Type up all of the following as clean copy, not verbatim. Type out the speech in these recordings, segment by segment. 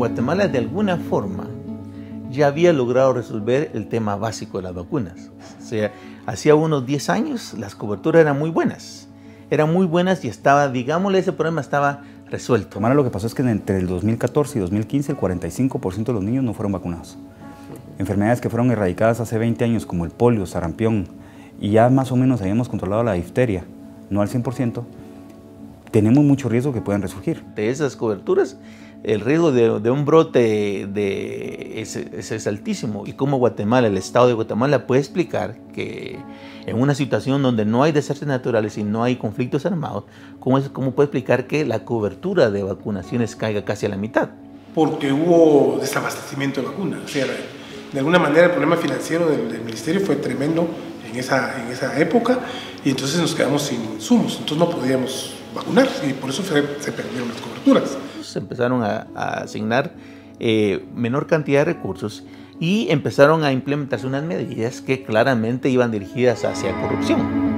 Guatemala de alguna forma ya había logrado resolver el tema básico de las vacunas. O sea, hacía unos 10 años las coberturas eran muy buenas. Eran muy buenas y estaba, digámosle, ese problema estaba resuelto. Guatemala lo que pasó es que entre el 2014 y 2015 el 45% de los niños no fueron vacunados. Enfermedades que fueron erradicadas hace 20 años como el polio, sarampión, y ya más o menos habíamos controlado la difteria, no al 100%, tenemos mucho riesgo que puedan resurgir. De esas coberturas, el riesgo de un brote es altísimo. Y cómo Guatemala, el Estado de Guatemala puede explicar que en una situación donde no hay desastres naturales y no hay conflictos armados, ¿cómo puede explicar que la cobertura de vacunaciones caiga casi a la mitad? Porque hubo desabastecimiento de vacunas. O sea, de alguna manera el problema financiero del ministerio fue tremendo en esa época y entonces nos quedamos sin insumos, entonces no podíamos vacunar y por eso se perdieron las coberturas. Se empezaron a asignar menor cantidad de recursos y empezaron a implementarse unas medidas que claramente iban dirigidas hacia corrupción.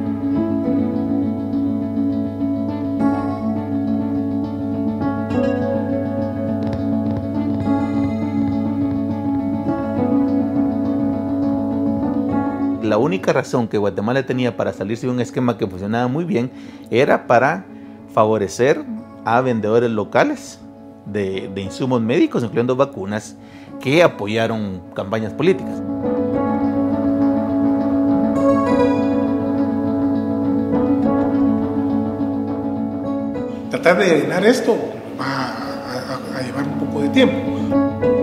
La única razón que Guatemala tenía para salirse de un esquema que funcionaba muy bien era para favorecer a vendedores locales de insumos médicos, incluyendo vacunas, que apoyaron campañas políticas. Tratar de llenar esto va a llevar un poco de tiempo.